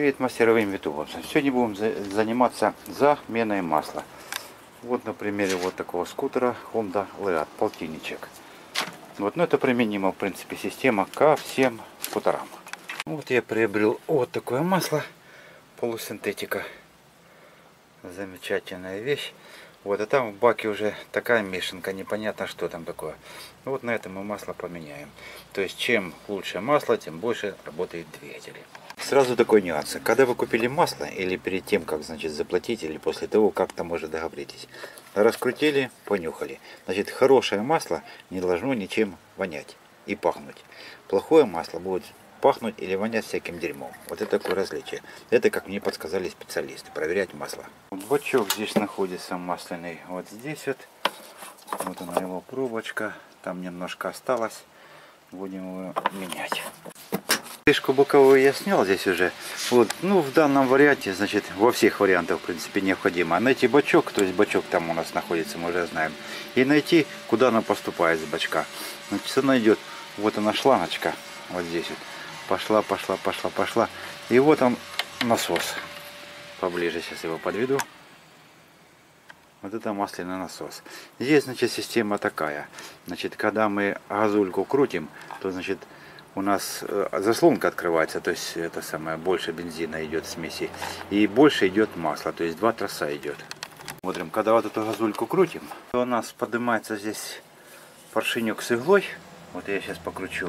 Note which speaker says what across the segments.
Speaker 1: Привет мастеровым ютубовцам. Сегодня будем заниматься заменой масла. Вот на примере вот такого скутера Honda Lead, полтинничек. Вот, ну это применимо в принципе система ко всем скутерам. Вот я приобрел вот такое масло, полусинтетика. Замечательная вещь. Вот, а там в баке уже такая мешанка, непонятно что там такое. Вот на этом мы масло поменяем. То есть чем лучше масло, тем больше работает двигатель. Сразу такой нюанс. Когда вы купили масло, или перед тем, как, значит, заплатить, или после того, как там уже договоритесь, раскрутили, понюхали. Значит, хорошее масло не должно ничем вонять и пахнуть. Плохое масло будет пахнуть или вонять всяким дерьмом. Вот это такое различие. Это, как мне подсказали специалисты, проверять масло. Бачок здесь находится масляный. Вот здесь вот она его пробочка. Там немножко осталось. Будем его менять. Крышку боковую я снял здесь уже. Вот, ну в данном варианте, значит, во всех вариантах, в принципе, необходимо найти бачок, то есть бачок там у нас находится, мы уже знаем, и найти, куда она поступает с бачка. Значит, она идет, вот она шлангочка, вот здесь вот, пошла, и вот он насос. Поближе сейчас его подведу. Вот это масляный насос. Здесь, значит, система такая. Значит, когда мы газульку крутим, то, значит, у нас заслонка открывается, то есть это самое, больше бензина идет в смеси, и больше идет масло, то есть 2 троса идет. Смотрим, когда вот эту газульку крутим, то у нас поднимается здесь поршенек с иглой. Вот я сейчас покручу.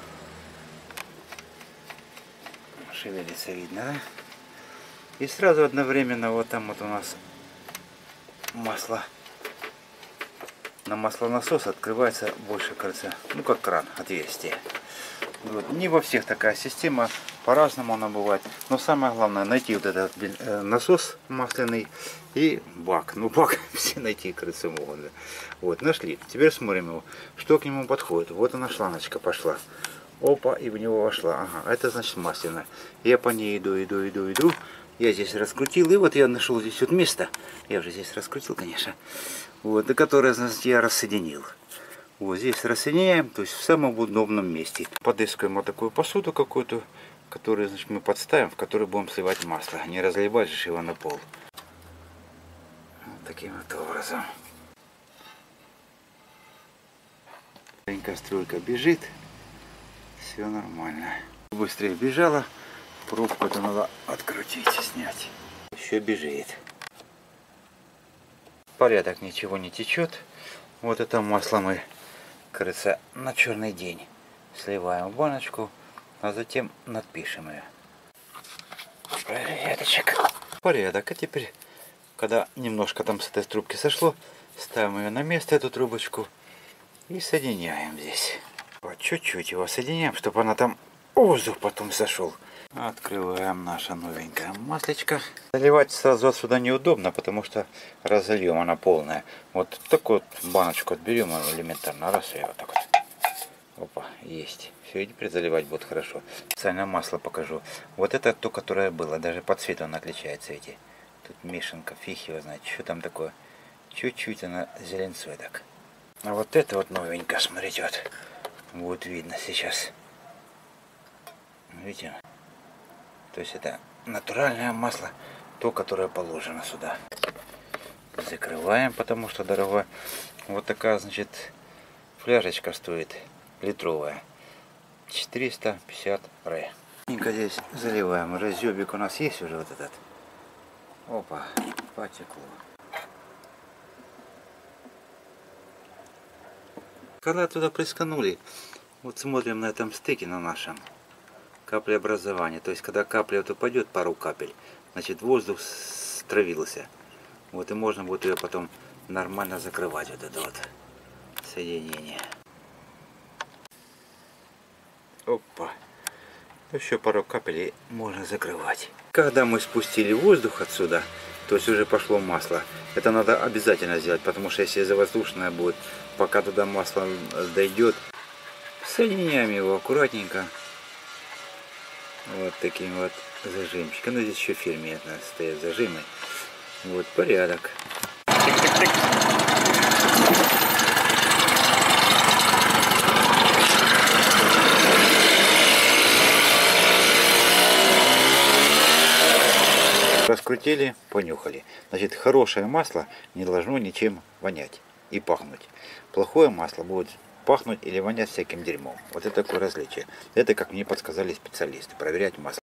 Speaker 1: Шевелится, видно, да? И сразу одновременно вот там вот у нас масло. На маслонасос открывается больше, кажется, ну как кран, отверстие. Вот. Не во всех такая система, по-разному она бывает. Но самое главное найти вот этот насос масляный и бак. Ну бак все найти, кажется, могут. Вот, нашли. Теперь смотрим его, что к нему подходит. Вот она шлангочка пошла. Опа, и в него вошла. Ага, это значит масляная. Я по ней иду. Я здесь раскрутил, и вот я нашел здесь вот место. Я уже здесь раскрутил, конечно. Вот, и которое, значит, я рассоединил. Вот здесь рассоединяем, то есть в самом удобном месте. Подыскиваем вот такую посуду какую-то, которую, значит, мы подставим, в которую будем сливать масло. Не разливать же его на пол. Вот таким вот образом. Струйка бежит. Все нормально. Быстрее бежала. Пробку это надо открутить, снять. Еще бежит. Порядок, ничего не течет. Вот это масло мы, кажется, на черный день сливаем в баночку, а затем надпишем ее. Порядок. А теперь, когда немножко там с этой трубки сошло, ставим ее на место, эту трубочку, и соединяем здесь. Вот чуть-чуть его соединяем, чтобы она там воздух потом сошел. Открываем наше новенькое маслечко. Заливать сразу отсюда неудобно, потому что разольем, она полная. Вот такую вот баночку отберем элементарно, раз и вот так вот. Опа, есть. Все, и теперь заливать будет хорошо. Специально масло покажу. Вот это то, которое было. Даже по цвету оно отличается, эти. Тут мешанка, фиг его знает, что там такое. Чуть-чуть она зеленцой так. А вот это вот новенькое, смотрите, вот. Будет видно сейчас. Видите? То есть это натуральное масло, то, которое положено сюда. Закрываем, потому что дорого. Вот такая, значит, фляжечка стоит, литровая. 450 рэ. Здесь заливаем. Разъебик у нас есть уже вот этот. Опа, потекло. Когда туда присканули, вот смотрим на этом стыке, на нашем. Каплеобразование. То есть, когда капля вот упадет, пару капель, значит, воздух стравился. Вот, и можно будет ее потом нормально закрывать, вот это вот соединение. Опа. Еще пару капель и можно закрывать. Когда мы спустили воздух отсюда, то есть уже пошло масло, это надо обязательно сделать, потому что если завоздушное будет, пока туда масло дойдет, соединяем его аккуратненько. Вот таким вот зажимчиком. Ну здесь еще фирменные стоят зажимы. Вот порядок. Раскрутили, понюхали. Значит, хорошее масло не должно ничем вонять и пахнуть. Плохое масло будет пахнуть или вонять всяким дерьмом. Вот это такое различие. Это, как мне подсказали специалисты, проверять масло.